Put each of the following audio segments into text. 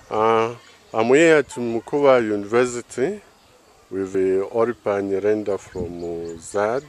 I'm here at Mukuba University with Olipa Nyirenda from ZARD.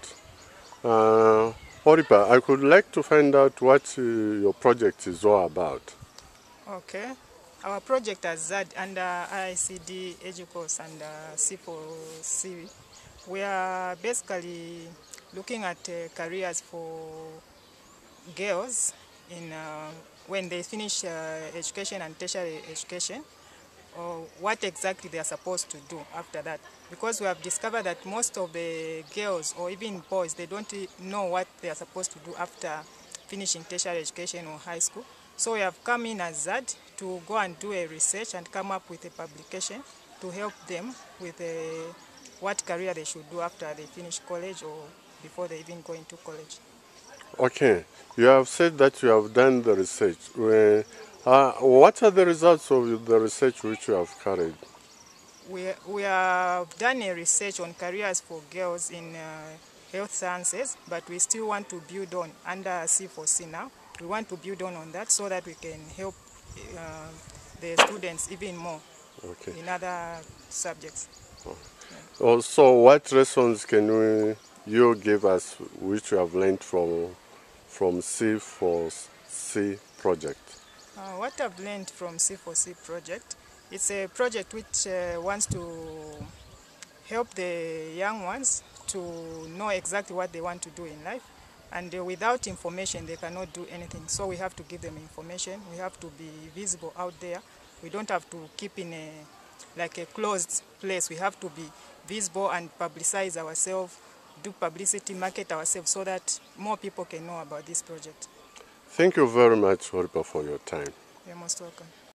Olipa, I could like to find out what your project is all about. Okay. Our project at ZARD under ICD EDUCOS and C4C, we are basically looking at careers for girls in when they finish education and tertiary education, or what exactly they are supposed to do after that. Because we have discovered that most of the girls or even boys, they don't know what they are supposed to do after finishing tertiary education or high school. So we have come in as ZARD to go and do a research and come up with a publication to help them with what career they should do after they finish college or before they even go into college. Okay, you have said that you have done the research. What are the results of the research which you have carried? We have done a research on careers for girls in health sciences, but we still want to build on under C4C now. We want to build on that so that we can help the students even more in other subjects. Oh. So what lessons can you give us which you have learned from C4C project? What I've learned from C4C project, it's a project which wants to help the young ones to know exactly what they want to do in life. And without information, they cannot do anything. So we have to give them information. We have to be visible out there. We don't have to keep in a closed place. We have to be visible and publicize ourselves, do publicity, market ourselves so that more people can know about this project. Thank you very much, Olipa, for your time. You're most welcome.